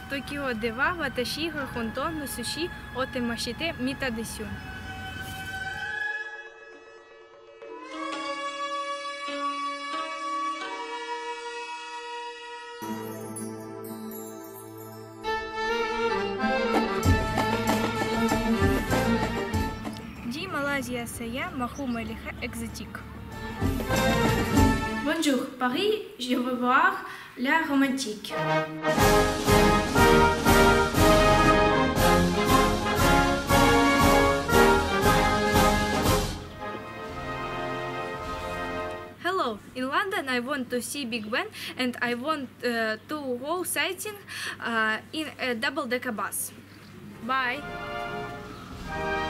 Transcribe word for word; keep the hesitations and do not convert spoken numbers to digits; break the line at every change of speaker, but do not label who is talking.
Tokyo de wa watashi ga hontou no sushi o temashite mita desu. Di Malaysia saya mahu melihat exotique. Bonjour, Paris, je veux voir la romantique. Hello, in London I want to see Big Ben and I want uh, to go sightseeing uh, in a double-decker bus. Bye!